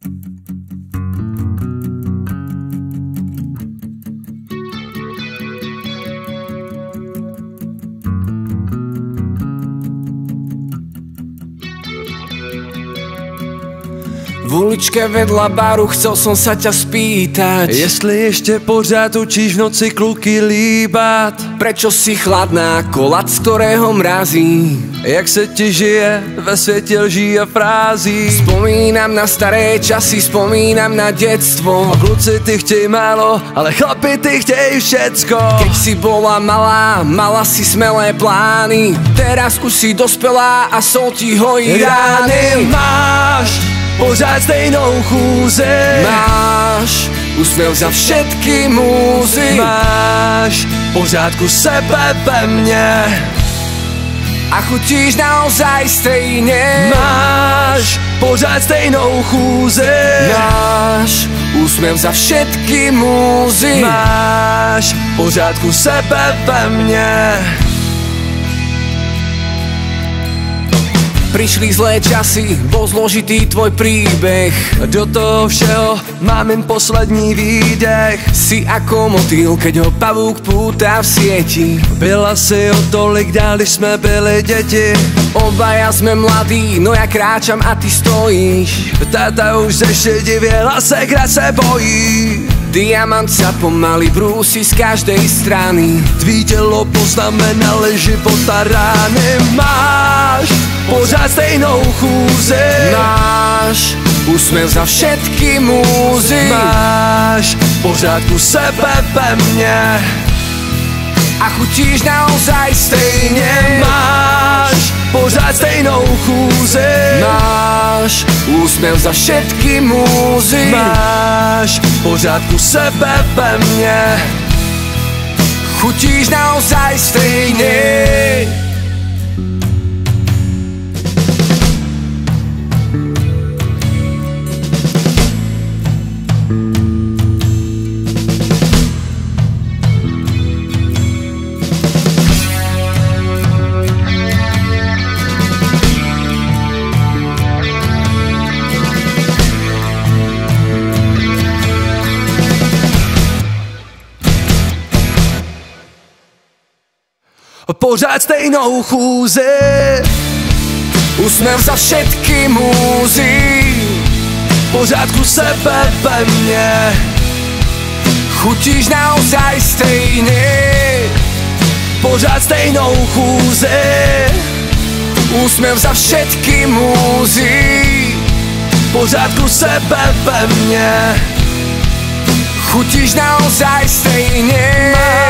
V uličke vedľa baru chcel som sa ťa spýtať, jestli ešte pořád učíš v noci kluky líbat. prečo si chladná ako ľad, z ktorého mrazí? Jak se ti žije ve světě lží a frází? Spomínam na staré časy, spomínam na detstvo. Kluci ty chtějí málo, ale chlapi ty chtějí všecko. Keď si bola malá, mala si smelé plány. Teraz už si dospelá a sol ti hojí rány. Máš pořád stejnou chůzi, Máš úsměv za všetky múzy. máš pořád kus sebe ve mně. A chutíš naozaj stejne. Máš pořád stejnou chůzi, Máš úsměv za všetky múzy. máš pořád kus sebe ve mně. Prišli zlé časy, bol zložitý tvoj príbeh. Do toho všeho mám jen poslední výdech. Si ako motýl, keď ho pavúk púta v sieti. Byla si o tolik dál, když jsme byli děti. Obaja sme mladí, no ja kráčam a ty stojíš. Táta už zešedivěla, segra se bojí. Diamant sa pomaly brúsi z každej strany. Tvý tělo poznamenaly života rány. Máš pořád stejnou chůzi, Máš úsměv za všetky múzy. máš pořád kus sebe ve mně. A chutíš naozaj stejne. Máš pořád stejnou chůzi, Máš úsměv za všetky múzy. máš pořád kus sebe ve mně. Chutíš naozaj stejne. Pořád stejnou chůzi, Úsměv za všetky múzy. pořád kus sebe ve mně. Chutíš naozaj stejne. Pořád stejnou chůzi, Úsměv za všetky múzy. pořád kus sebe ve mně. Chutíš naozaj stejne.